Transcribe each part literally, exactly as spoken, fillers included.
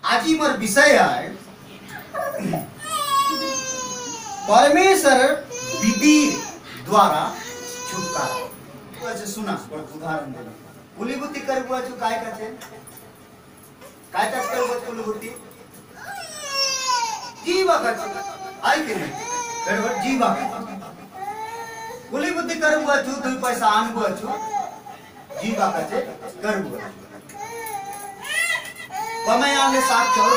आजी मर विषय है परमेश्वर विधि द्वारा छुटकारा। अच्छा सुना उदाहरण देना कुलीबुद्धि कर बुआ जो काय का छे काय का कर बुआ कुलीबुद्धि जीवा का आई के नहीं कर जीवा कुलीबुद्धि कर बुआ जो दो पैसा आन बुआ जो जीवा का छे कर बुआ कमाई आने साथ चलो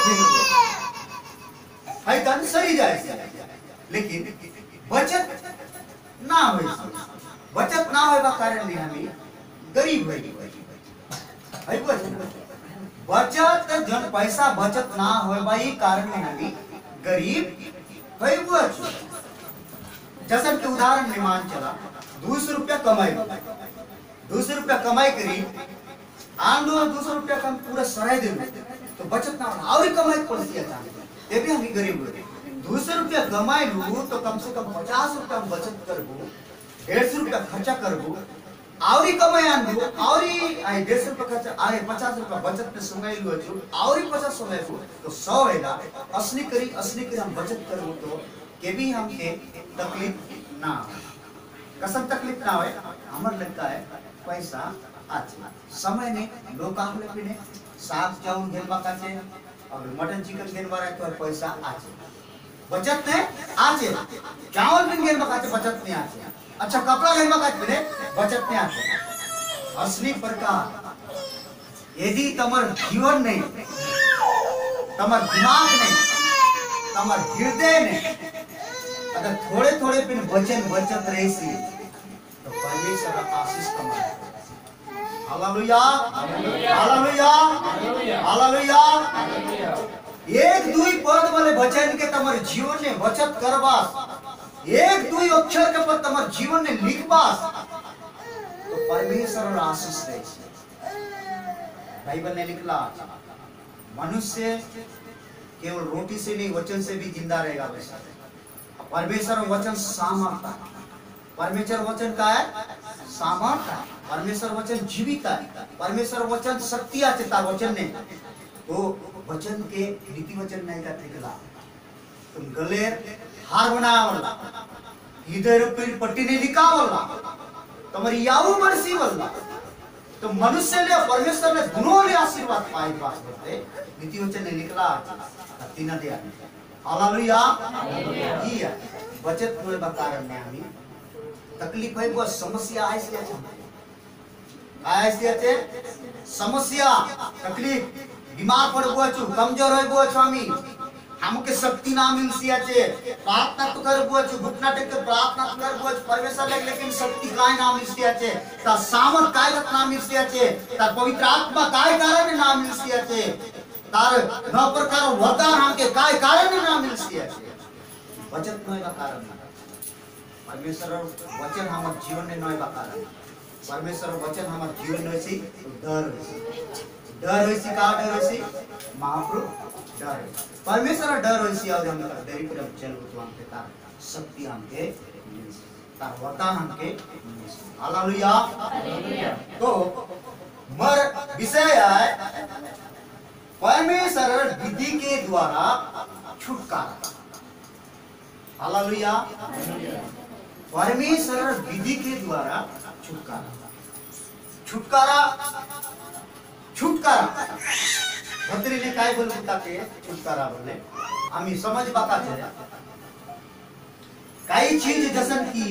दिन है तन सही जाए लेकिन बचत ना हो बचत ना होगा कारण नहीं हमें गरीब है है बचत जन पैसा बचत ना होगा ये कारण नहीं हमें गरीब है जैसे कि उदाहरण में मान चला दो सौ रुपया कमाई दो सौ रुपया कमाई करी आन दो दो सौ रुपया कम पूरा सराय दे तो बचत ना और कमाई पड़ती है ये भी हम गरीब लोग दो सौ रुपया कमाई लू तो कम से कम पचास रुपया बचत करबो डेढ़ सौ रुपया खर्चा करबो और कमाई आन दो और डेढ़ सौ रुपया खर्चा आए पचास रुपया बचत में समय लू और पचास समय तो सौ है असली करी असली करी हम बचत करबो तो के भी हमके तकलीफ ना कसम तकलीफ ना होए हमर लगता है पैसा आज समय ने लोग काम ले पिने साग चावल घेरवा काचे और मटन चिकन घेरवा रहे तो पैसा आज बचत ने आज चावल भी घेरवा काचे बचत ने आज अच्छा कपड़ा घेरवा काचे पिने बचत ने आज असली प्रकार यदि तमर जीवन नहीं तमर दिमाग नहीं तमर हृदय नहीं अगर थोड़े थोड़े पिन वचन बचत रही सी तो परमेश्वर आशीष कमाए हालेलुया हालेलुया हालेलुया एक दुई पद वाले वचन के तमर जीवन में बचत करबास एक दुई अक्षर के पद तमर जीवन में लिखबास तो परमेश्वर आशीष रही बाइबल ने लिखला मनुष्य केवल रोटी से नहीं वचन से भी जिंदा रहेगा वैसा परमेश्वर वचन सामर्थ है परमेश्वर वचन का है सामर्थ है परमेश्वर वचन जीवित है परमेश्वर वचन शक्ति है तार वचन ने तो वचन के रीति वचन नहीं का ठेकला तुम गले हार बनावला हृदय रूपी पट्टी ने लिखावला तुम्हारी यावु मर्सी वल्ला तो मनुष्य ने परमेश्वर ने दोनों ने आशीर्वाद पाई पास करते रीति वचन ने निकला तीन दिया हालेलुया ही है बचत होए बा कारण में हमें तकलीफ है वो समस्या है से आए से समस्या तकलीफ बीमार पड़ गो छु कमजोर है गो स्वामी हमके शक्ति ना मिल सिया छे प्रार्थना तो कर गो छु घुटना टेक के प्रार्थना कर गो परमेश्वर लग लेकिन शक्ति काय ना मिल सिया छे ता सामर्थ काय ना मिल सिया छे ता पवित्र आत्मा काय कारण ना मिल सिया छे तार न प्रकार वरदान हमके काय कारण ना मिल सिया छे बचत नय का कारण परमेश्वर वचन हमर जीवन में नय का कारण परमेश्वर वचन हमर जीवन में सी डर डर होइसी का डर होइसी महाप्रभु डर परमेश्वर डर होइसी और हम डरी पर चल उतवान के तार शक्ति हमके तार वरदान हमके हालेलुया हालेलुया तो मर विषय है परमेश्वर विधि के द्वारा छुटकारा हालेलुया परमेश्वर विधि के द्वारा छुटकारा छुटकारा छुटकारा भद्री ने काय बोल बुता के छुटकारा बोले आम्ही समझ बाका छे काही चीज जसन की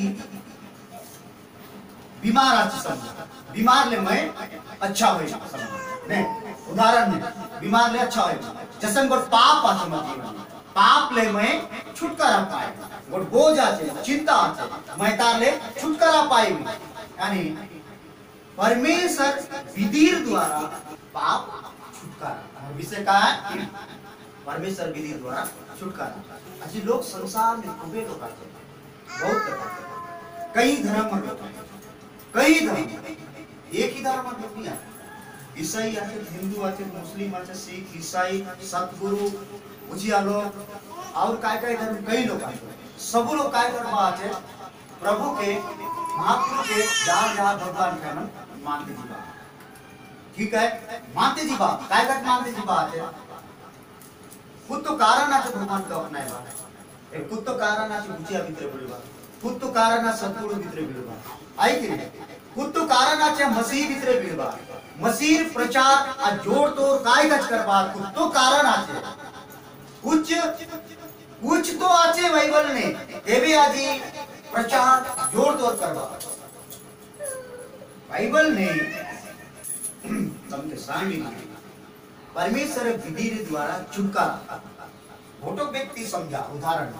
बीमार आछि समझ बीमार ले मैं अच्छा होई समझ ने उदाहरण में बीमार ले अच्छा होई जसन गोट पाप आछि मन जीवन पाप ले मैं छुटकारा पाए गोट बोझ आछि चिंता आछि मैं तार ले छुटकारा पाई यानी परमेश्वर विधि द्वारा पाप छुटकारा विषय का है परमेश्वर विधि द्वारा छुटकारा ऐसे लोग संसार में खूबे लोग आते हैं बहुत कई धर्म लोग कई धर्म एक ही धर्म लोग नहीं ईसाई आते हिंदू आते मुस्लिम आते सिख ईसाई सतगुरु उजिया लोग और काय काय धर्म कई लोग आते सब लोग काय धर्म आते प्रभु के महाप्रभु के जहाँ जहाँ भगवान का नाम मानते जी बात ठीक है मानते जी बात काय काय मानते जी बात है खुद तो कारण আছে ভগবান কে अपनाए बा ए खुद तो कारण আছে बुचिया भीतर बिलबा खुद तो कारण আছে सतगुरु भीतर बिलबा आई कि खुद तो कारण আছে मसीह भीतर बिलबा मसीह प्रचार आ जोड़ तोड़ काय कच करबा खुद तो कारण আছে कुछ कुछ तो आचे बाइबल ने एबे आजी प्रचार जोड़ तोड़ करबा बाइबल ने तमके सांगी परमेश्वर विधि द्वारा छुटकारा मोटो व्यक्ति समझा उदाहरण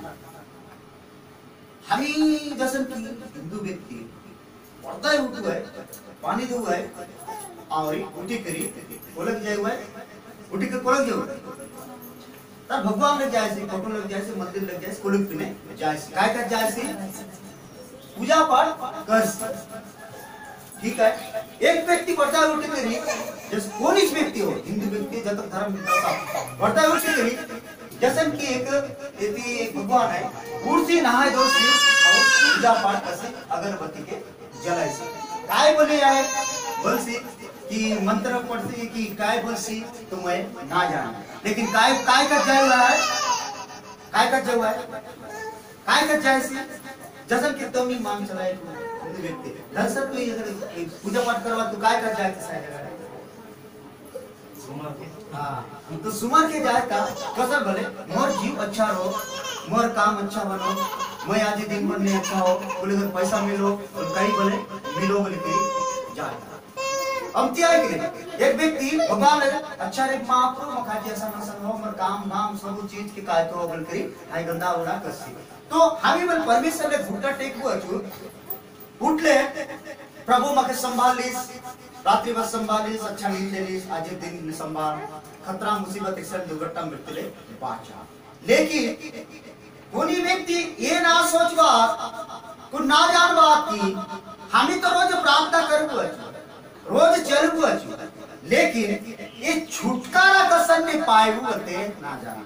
हमी जैसे कि हिंदू व्यक्ति पड़ता है उठू है पानी दो है और उठी करी कोलक जाए हुआ है उठी कर कोलक जाए तब भगवान लग जाए से फोटो लग जाए से मंदिर लग जाए से कोलक पिने जाए से काय कर जाए से पूजा पाठ कर ठीक है एक व्यक्ति पड़ता है उठी करी जैसे कौन इस व्यक्ति हो हिंदू व्यक्ति जब तक धर्म पड़ता है उठी करी जैसे कि एक यदि एक भगवान है उड़सी नहाए दोषी और पूजा पाठ कर अगरबत्ती के जलाए से काय बोले आए बोलसी कि मंत्र पढ़ती कि काय बोलसी तुम्हें ना जाने लेकिन काय काय का जाए हुआ है काय का जाए हुआ है काय का जाए से जैसे कि तुम ही मांग चलाए हिंदू व्यक्ति दर्शक तो अगर पूजा पाठ करवा तो काय का जाए कैसा हाँ तो सुमर के जाए का कसर भले मोर जीव अच्छा रहो मोर काम अच्छा बनो मैं आज दिन भर में अच्छा हो बोले अगर पैसा मिलो और कहीं बोले मिलो बोले कहीं जाए अब क्या है एक व्यक्ति भगवान अच्छा रे महाप्रभु मखाजी ऐसा ना हो मोर काम नाम सब चीज के काय तो बोल करी हाय गंदा उड़ा कसी तो हमी बल परमेश्वर ने घुटना टेक हुआ छु उठले प्रभु मके संभाल लीस रात्रि बस संभालिस अच्छा नींद लेलिस आज दिन संभाल खतरा मुसीबत एक्सीडेंट दुर्घटना मृत्यु ले बाचा लेकिन कोनी व्यक्ति ये ना सोचवा को ना जानवा कि हमी तो रोज प्रार्थना करबो रोज चलबो लेकिन ये छुटकारा कसन ने पाएबो बते ना जान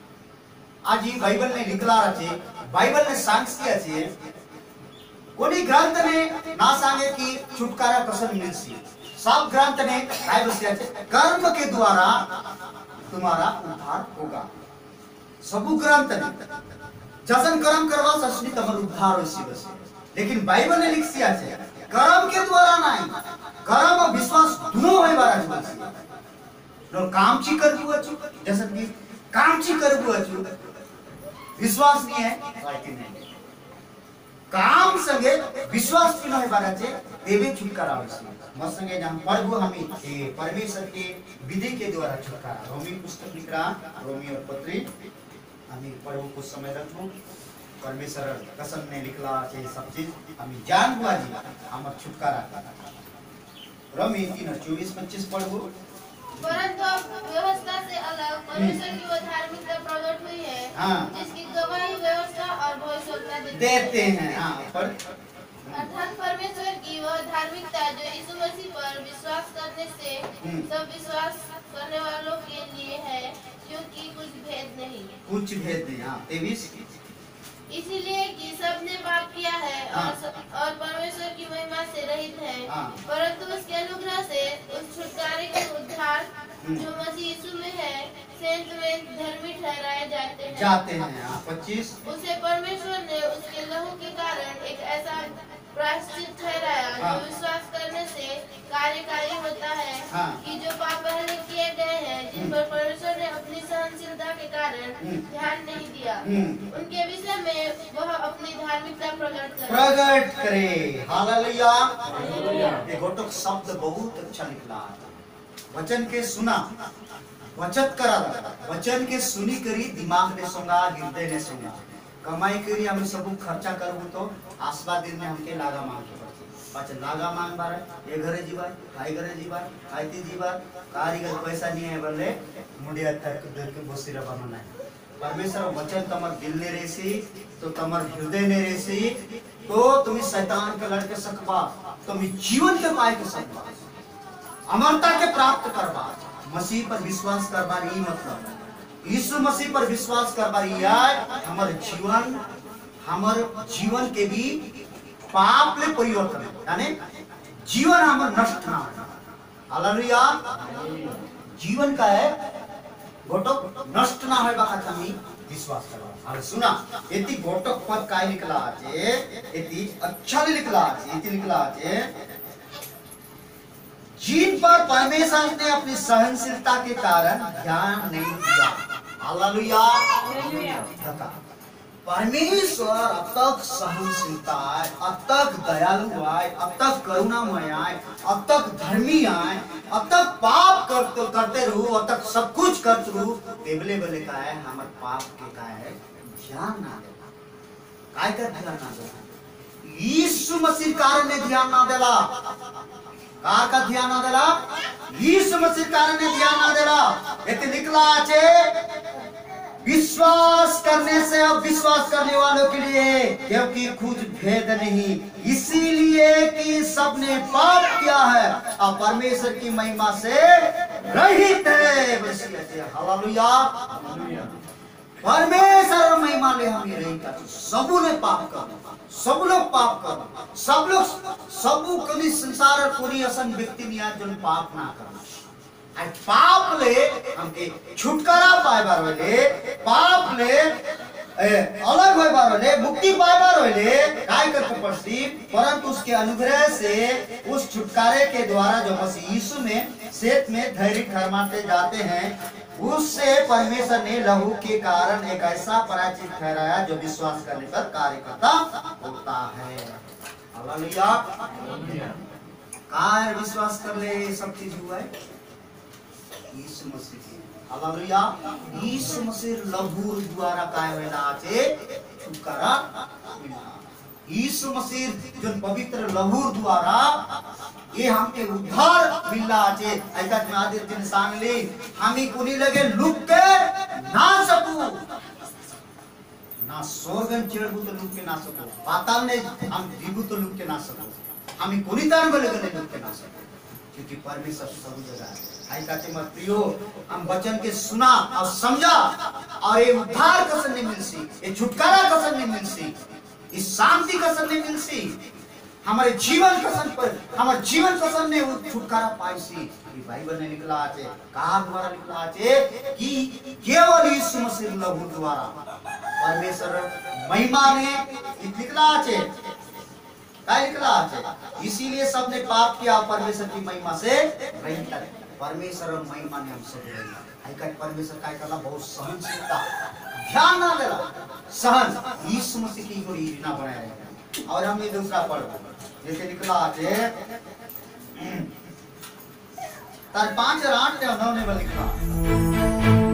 आज ही बाइबल ने लिखला रचे बाइबल ने सांगितले आहे कोनी ग्रंथ ने ना सांगे कि छुटकारा कसन मिलसी सब ग्रंथ ने काय बसिया कर्म के द्वारा तुम्हारा उद्धार होगा सब ग्रंथ ने जसन कर्म करवा ससनी तमर उद्धार होसी बस लेकिन बाइबल ने लिख दिया है कर्म के द्वारा नहीं कर्म और विश्वास दोनों होय बारा छै नो काम ची करबू अछि जैसे कि काम ची करबू अछि विश्वास नहीं है बाकी नहीं काम संगे विश्वास की नहीं बारा छै देवे छुटकारा होसी मत संगे जहां प्रभु हमें परमेश्वर के विधि के द्वारा छुटकारा रोमी पुस्तक लिख रहा रोमी और पत्री हमें प्रभु को समय रखो परमेश्वर कसम ने लिखला है सब चीज हमें जान हुआ जी हमर छुटकारा रोमी तीन चौबीस पच्चीस पढ़ो परंतु व्यवस्था से अलग परमेश्वर की वो धार्मिकता प्रकट हुई है हाँ। जिसकी गवाही व्यवस्था और भविष्यवक्ता देते हैं हाँ पर अर्थात परमेश्वर की वह धार्मिकता जो यीशु मसीह पर विश्वास करने से सब विश्वास करने वालों के लिए है क्योंकि कुछ भेद नहीं कुछ भेद नहीं हाँ तेईस इसीलिए कि सबने पाप किया है हाँ। और और परमेश्वर की महिमा से रहित है हाँ। परंतु उसके अनुग्रह से उस छुटकारे के उद्धार जो मसीह यीशु में है से में धर्मी ठहराए जाते हैं जाते हैं हाँ। पच्चीस उसे परमेश्वर ने उसके लहू के कारण एक ऐसा प्रायश्चित ठहराया हाँ। जो विश्वास करने से कार्यकारी होता है हाँ। कि जो पाप पहले किए गए हैं जिन पर परमेश्वर ने अपनी सहनशीलता के कारण ध्यान नहीं दिया उनके विषय में वह अपनी धार्मिकता प्रकट करे प्रकट करे हालेलुया ये गोटक शब्द बहुत अच्छा निकला वचन के सुना वचन करा वचन के सुनी करी दिमाग ने सुना हृदय ने सुना कमाई करी हम सब खर्चा करबो तो आसवा दिन में हमके लागा मांग पाछ लागा मांग बार ये घरे जीवा खाई घरे जीवा खाईती जीवा कारीगर पैसा नहीं है बोले मुंडिया तक देख के बसी रबा मना परमेश्वर वचन तमर दिल ने रेसी तो तमर हृदय ने रेसी तो तुम शैतान के लड़के सकबा तुम जीवन के पाए के सकबा अमरता के प्राप्त करबा मसीह पर विश्वास करबा ई मतलब यीशु मसीह पर विश्वास करबा है हमारे जीवन हमारे जीवन के भी पाप ले परिवर्तन यानी जीवन हमारा नष्ट ना हालेलुया जीवन का है घोटक नष्ट ना होय बात हमी विश्वास करवा। और सुना यति घोटक पद काय निकला आचे यति अच्छा निकला आचे यति निकला आचे जिन पर परमेश्वर ने अपनी सहनशीलता के कारण ध्यान नहीं दिया। हालेलुया। परमेश्वर अब तक सहनशीलता है, अब तक दयालु है, अब तक करुणामय है, अब तक धर्मी है, अब तक पाप करते करते रहो, अब तक सब कुछ करते रहो। बेबले बले का है हमारे पाप के का है ध्यान ना देना। काय का ध्यान ना देना? यीशु मसीह कारण ने ध्यान ना देला। कार का ध्यान ना देला? यीशु मसीह कारण ने ध्यान ना देला। इतने निकला आचे विश्वास करने से अब विश्वास करने वालों के लिए, क्योंकि कुछ भेद नहीं, इसीलिए कि सबने पाप किया है और परमेश्वर की महिमा से रहित है। हालेलुया। परमेश्वर महिमा ले हम रहित है। सबू ने पाप करना, सब लोग पाप करना, सब लोग सबू कभी संसार कोई असन व्यक्ति नहीं है जो पाप ना करना। पाप ले हमके छुटकारा पाइबार होले, पाप ले अलग होइबार होले, मुक्ति पाइबार होले काय करके पड़ती, परंतु उसके अनुग्रह से उस छुटकारे के द्वारा जो मसीह यीशु में सेत में धैर्य ठहराते जाते हैं, उससे परमेश्वर ने लहू के कारण एक ऐसा पराचित ठहराया जो विश्वास करने पर कार्य करता होता है। हालेलुया। काय विश्वास कर ले सब चीज हुआ है यीशु मसीह। हालेलुया। यीशु मसीह लहू द्वारा काय होइला आचे छुटकारा मिला। यीशु मसीह जो पवित्र लहू द्वारा ये हमके उद्धार मिला आचे। ऐसा में आदि दिन सांगली हमी कुनी लगे लुक के ना सकू, ना स्वर्गन चढ़बू तो लुक के ना सकू, पाताल ने हम जीबू तो लुक के ना सकू, हमी कुनी तान बोले गले लुक के ना सकू, क्योंकि परमेश्वर सब जगह है। आई कहते मत प्रियो हम वचन के सुना और समझा और ये उद्धार कसम नहीं मिलसी, ये छुटकारा कसम नहीं मिलसी, इस शांति कसम नहीं मिलसी, हमारे जीवन कसम पर हमारे जीवन कसम ने छुटकारा पाईसी। बाइबल ने निकला आचे कहा द्वारा निकला आचे कि केवल यीशु मसीह लहू द्वारा परमेश्वर महिमा ने निकला आचे काय निकला आचे। इसीलिए सबने पाप किया परमेश्वर की महिमा से रहित है। परमेश्वर और महिमा ने हमसे रहित है। परमेश्वर काय करला बहुत सहनशीलता ध्यान ना देला, सहन यीशु मसीह की कोई योजना बनाया है। और हम ये दूसरा पढ़ जैसे निकला आचे तार पांच और आठ ने नौ ने निकला